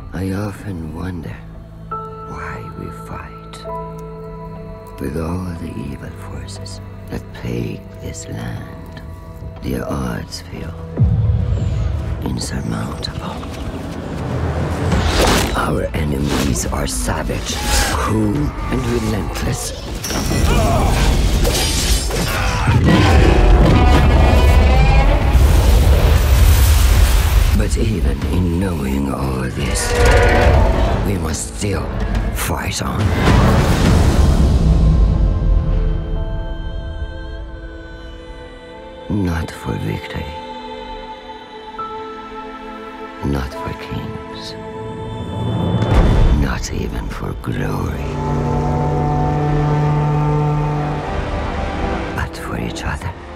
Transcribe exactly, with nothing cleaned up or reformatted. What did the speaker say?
I often wonder why we fight. With all the evil forces that plague this land, the odds feel insurmountable. Our enemies are savage, cruel, and relentless. But even in knowing all this, we must still fight on. Not for victory. Not for kings. Not even for glory. But for each other.